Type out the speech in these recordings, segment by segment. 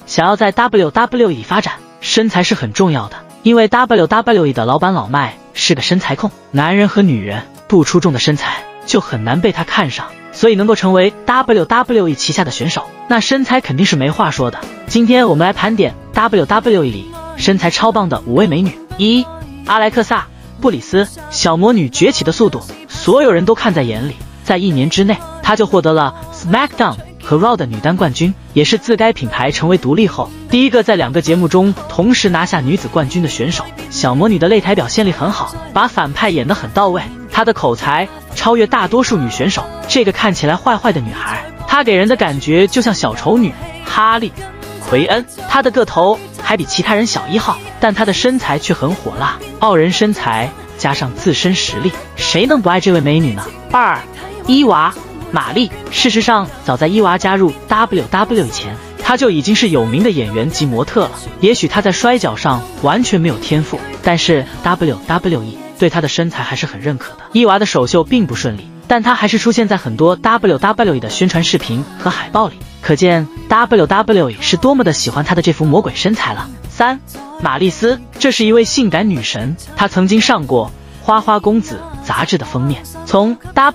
想要在 WWE 里发展，身材是很重要的，因为 WWE 的老板老麦是个身材控，男人和女人不出众的身材就很难被他看上，所以能够成为 WWE 旗下的选手，那身材肯定是没话说的。今天我们来盘点 WWE 里身材超棒的5位美女。1. 阿莱克萨·布里斯，小魔女崛起的速度，所有人都看在眼里，在1年之内，她就获得了 SmackDown 和 Raw 的女单冠军，也是自该品牌成为独立后第一个在2个节目中同时拿下女子冠军的选手。小魔女的擂台表现力很好，把反派演得很到位，她的口才超越大多数女选手。这个看起来坏坏的女孩，她给人的感觉就像小丑女哈利·奎恩，她的个头还比其他人小1号，但她的身材却很火辣，傲人身材加上自身实力，谁能不爱这位美女呢？2. 伊娃·玛丽，事实上，早在伊娃加入 WWE 以前，她就已经是有名的演员及模特了。也许她在摔跤上完全没有天赋，但是 WWE 对她的身材还是很认可的。伊娃的首秀并不顺利，但她还是出现在很多 WWE 的宣传视频和海报里，可见 WWE 是多么的喜欢她的这副魔鬼身材了。3. 玛丽丝，这是一位性感女神，她曾经上过《花花公子》杂志的封面，从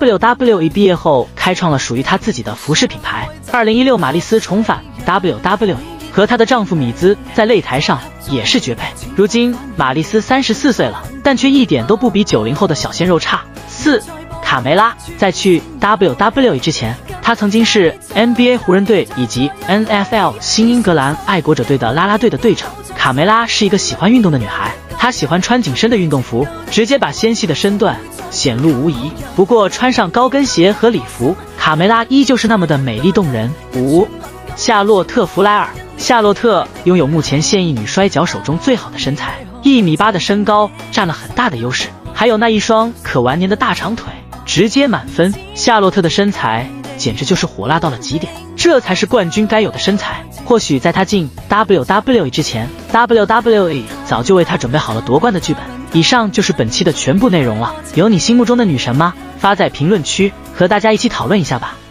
WWE 毕业后开创了属于她自己的服饰品牌。2016玛丽丝重返 WWE， 和她的丈夫米兹在擂台上也是绝配。如今玛丽丝34岁了，但却一点都不比90后的小鲜肉差。4. 卡梅拉，在去 WWE 之前，她曾经是 NBA 湖人队以及 NFL 新英格兰爱国者队的啦啦队的队长。卡梅拉是一个喜欢运动的女孩，她喜欢穿紧身的运动服，直接把纤细的身段显露无遗。不过穿上高跟鞋和礼服，卡梅拉依旧是那么的美丽动人。5. 夏洛特·弗莱尔，夏洛特拥有目前现役女摔跤手中最好的身材，1.8米的身高占了很大的优势，还有那一双可完年的大长腿，直接满分。夏洛特的身材简直就是火辣到了极点，这才是冠军该有的身材。或许在她进 WWE 之前， WWE 早就为她准备好了夺冠的剧本。以上就是本期的全部内容了，有你心目中的女神吗？发在评论区和大家一起讨论一下吧。